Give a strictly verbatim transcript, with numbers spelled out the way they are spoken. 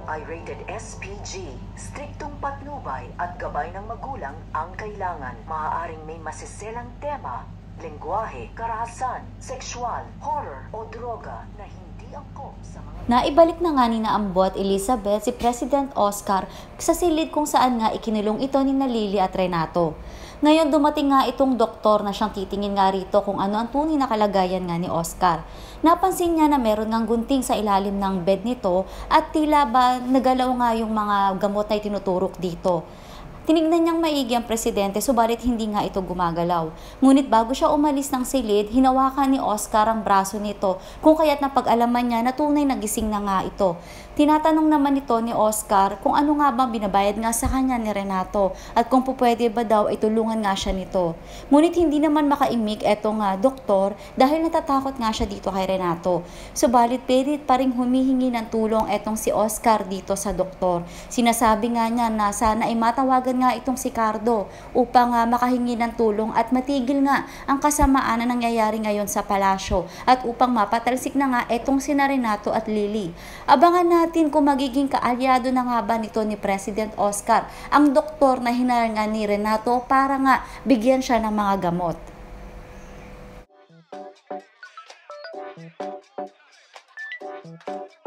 ay rated S P G. Striktong patnubay at gabay ng magulang ang kailangan. Maaaring may masiselang tema, lengguwahe, karahasan, sexual, horror o droga na hindi angkop sa mga... Naibalik na nga ni na Ambo at Elizabeth si President Oscar sa silid kung saan nga ikinulong ito ni na Lily at Renato. Ngayon dumating nga itong doktor na siyang titingin nga rito kung ano ang tunay na kalagayan nga ni Oscar. Napansin niya na meron ngang gunting sa ilalim ng bed nito at tila ba nagalaw nga yung mga gamot na itinuturok dito. Tinignan niyang maigi ang presidente subalit hindi nga ito gumagalaw. Ngunit bago siya umalis ng silid, hinawakan ni Oscar ang braso nito kung kaya't napag-alaman niya na tunay na gising na nga ito. Tinatanong naman ito ni Oscar kung ano nga bang binabayad nga sa kanya ni Renato at kung pupwede ba daw ay tulungan nga siya nito. Ngunit hindi naman makaimik etong uh, doktor dahil natatakot nga siya dito kay Renato. Subalit pilit pa rin humihingi ng tulong etong si Oscar dito sa doktor. Sinasabi nga niya na sana ay matawagan nga itong si Cardo upang uh, makahingi ng tulong at matigil nga ang kasamaan na nangyayari ngayon sa palasyo at upang mapatalsik na nga etong sina Renato at Lily. Abangan natin kung magiging kaalyado na nga ba nito ni President Oscar ang doktor na hinarangan ni Renato para nga bigyan siya ng mga gamot.